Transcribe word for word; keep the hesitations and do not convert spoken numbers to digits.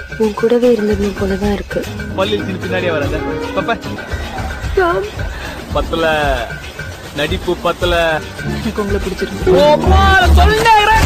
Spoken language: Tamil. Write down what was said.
உன் கூடவே இருந்தது போலதான் இருக்கு. பள்ளி பின்னாடியே வராத பாப்பா. பத்தல நடிப்பு பத்தல. எனக்கு உங்களை பிடிச்சிருக்கு.